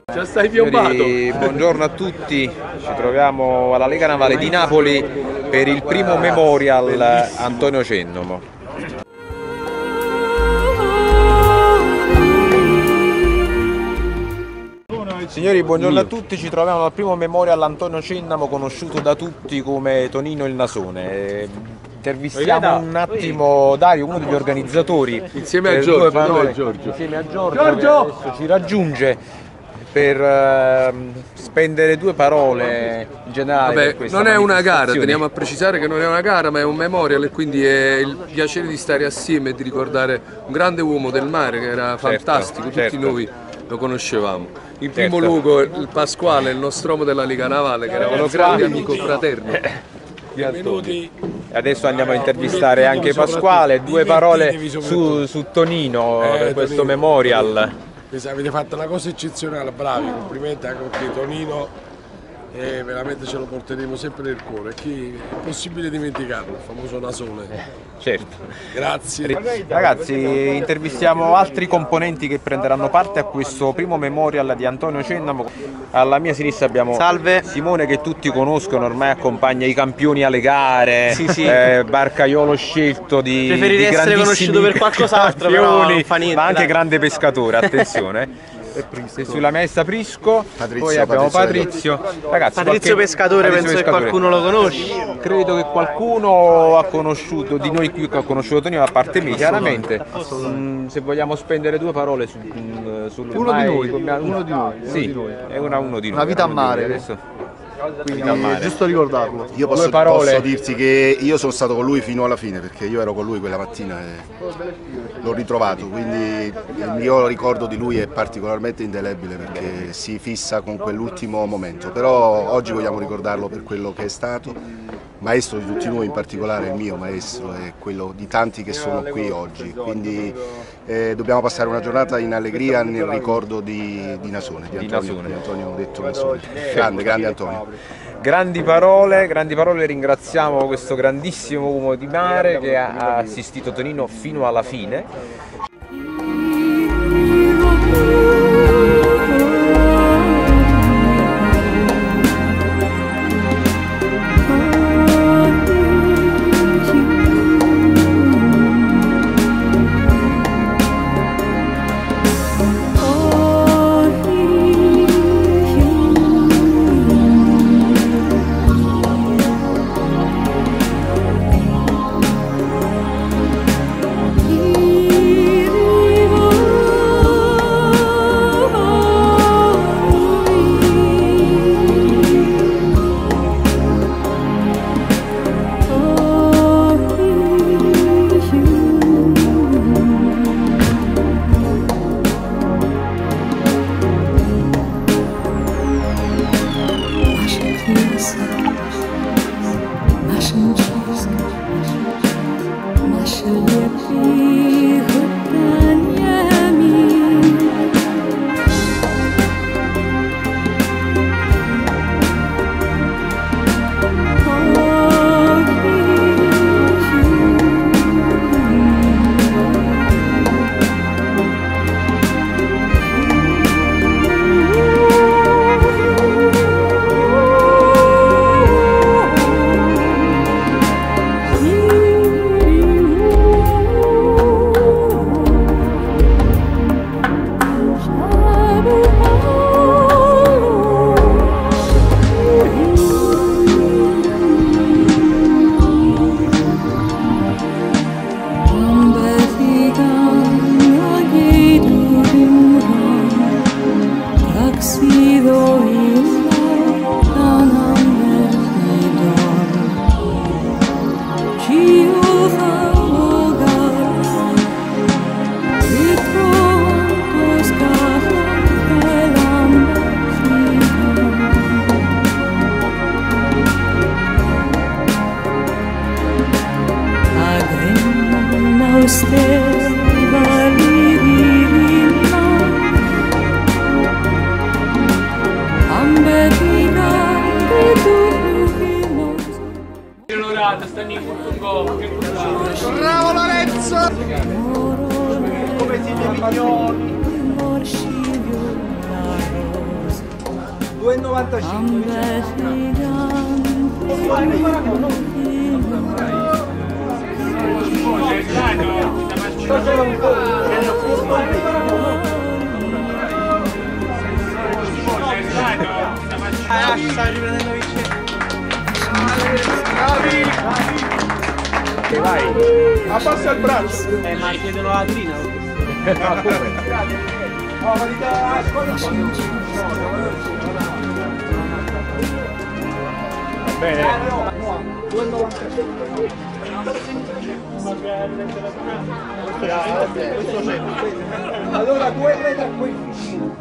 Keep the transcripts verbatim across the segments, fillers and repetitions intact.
Già stai piombato. Signori, buongiorno a tutti, ci troviamo alla Lega Navale di Napoli per il primo Memorial Antonio Cennomo. Signori, buongiorno a tutti, ci troviamo al primo Memorial Antonio Cennomo, conosciuto da tutti come Tonino il Nasone. Intervistiamo un attimo Dario, uno degli organizzatori, insieme a Giorgio, parole, Giorgio. Insieme a Giorgio, Giorgio! Che adesso ci raggiunge per uh, spendere due parole in generale. Vabbè, per non è una gara, teniamo a precisare che non è una gara, ma è un memorial e quindi è il piacere di stare assieme e di ricordare un grande uomo del mare che era fantastico, certo, tutti certo. Noi lo conoscevamo. In primo certo. luogo il Pasquale, il nostro uomo della Lega Navale, che era un grande amico fraterno. Benvenuti. Adesso andiamo a intervistare anche Pasquale, due parole su, su Tonino eh, per questo Tonino. Memorial. Avete fatto una cosa eccezionale, bravi, complimenti anche perché Tonino eh, veramente ce lo porteremo sempre nel cuore. Chi è possibile dimenticarlo, il famoso Nasone. Certo. Grazie. Ragazzi, intervistiamo altri componenti che prenderanno parte a questo primo Memorial di Antonio Cennomo. Alla mia sinistra abbiamo Salve. Simone, che tutti conoscono, ormai accompagna i campioni alle gare, sì, sì. Eh, barcaiolo scelto di Preferirei di essere conosciuto per qualcos'altro, però non fa niente, ma anche dai. Grande pescatore, attenzione. E sulla maestra Prisco, Patrizio, poi abbiamo Patrizio. Patrizio, Ragazzi, Patrizio qualche... Pescatore, Patrizio penso Pescatore. Che qualcuno lo conosci. Credo che qualcuno ha conosciuto, di noi qui che ha conosciuto Tonino, a parte me chiaramente. Mm, se vogliamo spendere due parole su, mm, sul uno, mai, di noi, come... uno di noi, sì, uno di noi. È una, uno di noi. Una vita a mare. Adesso. Quindi è giusto ricordarlo. Io posso, posso dirti che io sono stato con lui fino alla fine, perché io ero con lui quella mattina e l'ho ritrovato, quindi il mio ricordo di lui è particolarmente indelebile perché si fissa con quell'ultimo momento, però oggi vogliamo ricordarlo per quello che è stato, maestro di tutti noi, in particolare il mio maestro e quello di tanti che sono qui oggi, quindi eh, dobbiamo passare una giornata in allegria nel ricordo di, di Nasone, di Antonio, di Antonio detto Nasone. Grande, grande Antonio. Grandi parole, grandi parole, ringraziamo questo grandissimo uomo di mare che ha assistito Tonino fino alla fine. Bravo Lorenzo! Come siete migliori! due e novantacinque. Ah, sta riprendendo vicino. Bravi! E vai! Abbassa il braccio! Eh, ma chiedono la trina. No, come? Oh, ma di da Bene. due e novantacinque. Allora due prende a coefficiente.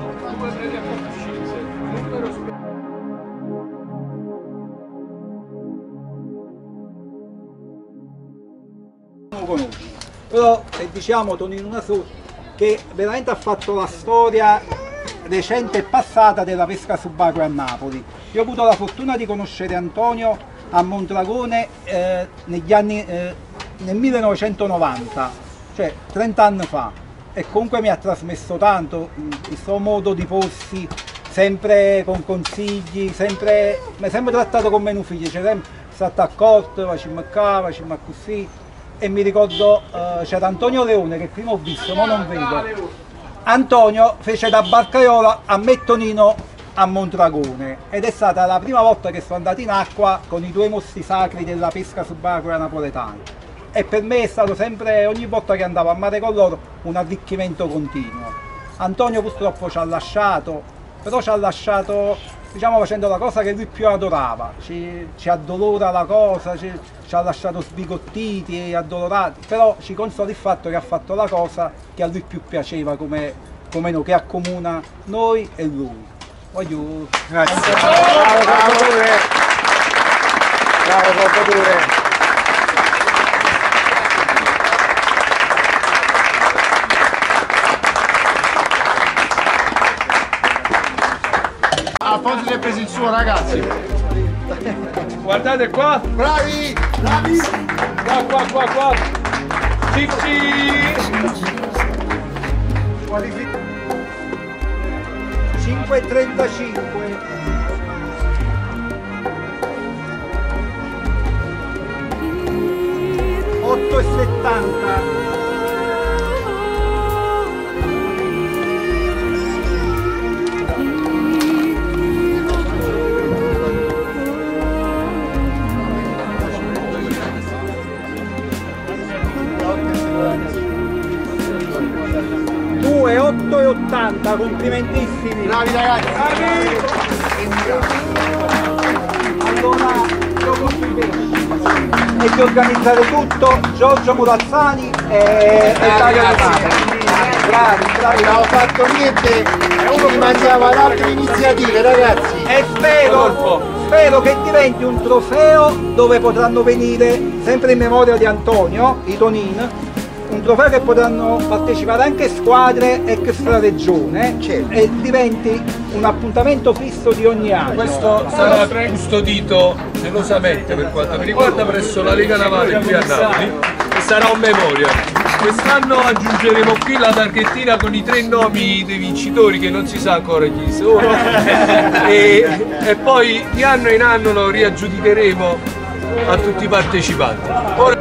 Non conosci. Però se diciamo Tonino Nasù che veramente ha fatto la storia recente e passata della pesca subacquea a Napoli. Io ho avuto la fortuna di conoscere Antonio a Mondragone eh, negli anni, eh, nel millenovecentonovanta, cioè trenta anni fa, e comunque mi ha trasmesso tanto il suo modo di porsi, sempre con consigli, sempre, mi ha sempre trattato come un figlio, cioè sempre stato accorto, facciamo qua, facciamo così. E mi ricordo uh, c'era Antonio Leone che prima ho visto, ma non vedo. Antonio fece da barcaiola a me Tonino a Mondragone ed è stata la prima volta che sono andato in acqua con i due mostri sacri della pesca subacquea napoletana. E per me è stato sempre, ogni volta che andavo a mare con loro, un arricchimento continuo. Antonio purtroppo ci ha lasciato, però ci ha lasciato, diciamo, facendo la cosa che lui più adorava, ci, ci addolora la cosa, ci, ci ha lasciato sbigottiti e addolorati, però ci consola il fatto che ha fatto la cosa che a lui più piaceva come, come noi, che accomuna noi e lui. Voglio... Grazie. Bravo Salvatore! Bravo Salvatore! Alfonso si è preso il suo, ragazzi. Guardate qua! Bravi! Bravi! Qua, qua, qua, qua! Cicci! cinque e trentacinque. otto e settanta. due, otto e ottanta, complimentissimi. Bravi ragazzi! Bravi! Allora, io complimenti. E di organizzare tutto, Giorgio Murazzani e Dario Romano. Bravi, bravi. Non ho fatto niente, ci mangiava ad altre iniziative ragazzi. E spero, spero che diventi un trofeo dove potranno venire, sempre in memoria di Antonio, i Tonin, un trofeo che potranno partecipare anche squadre extra regione, certo, e diventi un appuntamento fisso di ogni anno. Questo sarà custodito gelosamente per quanto mi riguarda presso la Lega Navale qui a Napoli e sarà un memoria. Quest'anno aggiungeremo qui la targhettina con i tre nomi dei vincitori che non si sa ancora chi sono e, e poi di anno in anno lo riaggiudicheremo a tutti i partecipanti. Ora...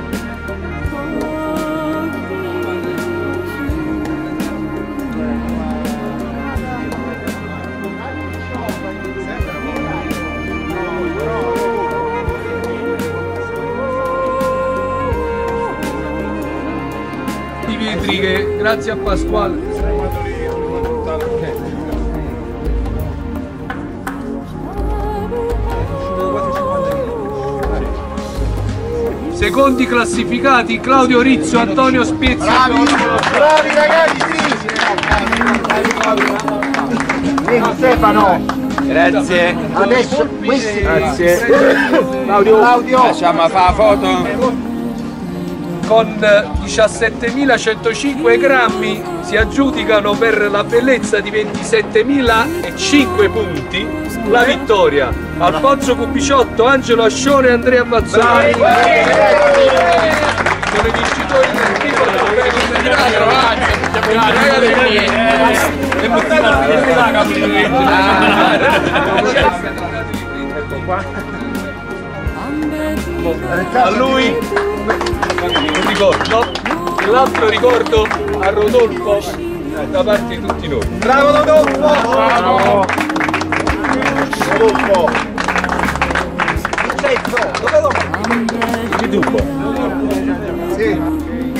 Che grazie a Pasquale secondi classificati Claudio Rizzo, Antonio Spiezzi. Bravi, bravi ragazzi! Vieni Stefano! Grazie! Adesso questi Grazie! Claudio! Claudio! Facciamo fare la foto! Con diciassettemilacentocinque grammi si aggiudicano per la bellezza di ventisettemilacinque punti la vittoria. Alfonso Cupiciotto, Angelo Ascione e Andrea Mazzoni sono i vincitori del titolo. A lui un ricordo e l'altro ricordo a Rodolfo da parte di tutti noi. Bravo Rodolfo! Bravo! Rodolfo! Vincenzo, dove lo metti? Sì.